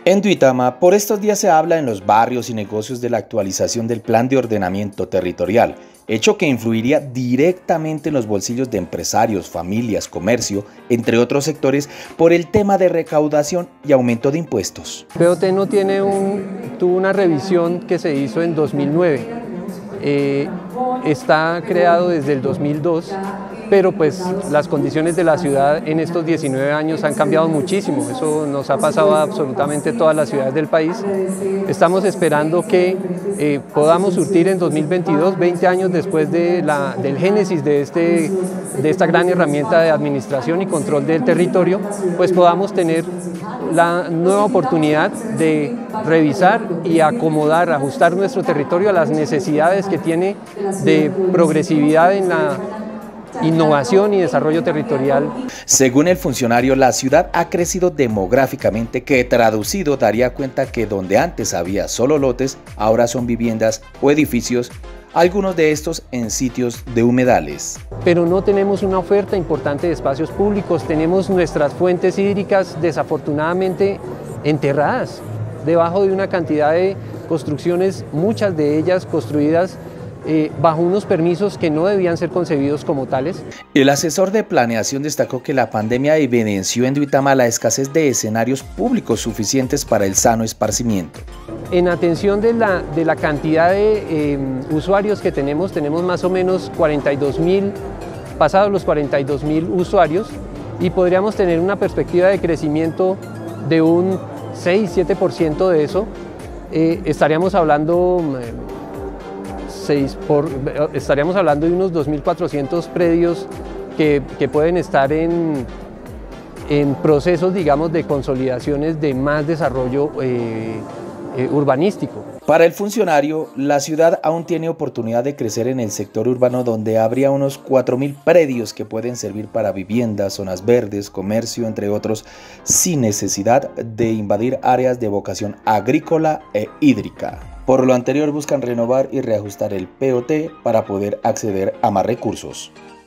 En Duitama, por estos días se habla en los barrios y negocios de la actualización del Plan de Ordenamiento Territorial, hecho que influiría directamente en los bolsillos de empresarios, familias, comercio, entre otros sectores, por el tema de recaudación y aumento de impuestos. POT no tuvo una revisión que se hizo en 2009, está creado desde el 2002, pero pues las condiciones de la ciudad en estos 19 años han cambiado muchísimo. Eso nos ha pasado a absolutamente todas las ciudades del país. Estamos esperando que podamos surtir en 2022, 20 años después del génesis de esta gran herramienta de administración y control del territorio, pues podamos tener la nueva oportunidad de revisar y acomodar, ajustar nuestro territorio a las necesidades que tiene de progresividad en la innovación y desarrollo territorial. Según el funcionario, la ciudad ha crecido demográficamente, que traducido daría cuenta que donde antes había solo lotes, ahora son viviendas o edificios, algunos de estos en sitios de humedales. Pero no tenemos una oferta importante de espacios públicos, tenemos nuestras fuentes hídricas desafortunadamente enterradas debajo de una cantidad de construcciones, muchas de ellas construidas bajo unos permisos que no debían ser concebidos como tales. El asesor de planeación destacó que la pandemia evidenció en Duitama la escasez de escenarios públicos suficientes para el sano esparcimiento. En atención de la cantidad de usuarios que tenemos más o menos 42.000, pasados los 42.000 usuarios, y podríamos tener una perspectiva de crecimiento de un 6-7% de eso. Estaríamos hablando de unos 2.400 predios que pueden estar en procesos, digamos, de consolidaciones de más desarrollo urbanístico. Para el funcionario, la ciudad aún tiene oportunidad de crecer en el sector urbano, donde habría unos 4.000 predios que pueden servir para viviendas, zonas verdes, comercio, entre otros, sin necesidad de invadir áreas de vocación agrícola e hídrica. Por lo anterior, buscan renovar y reajustar el POT para poder acceder a más recursos.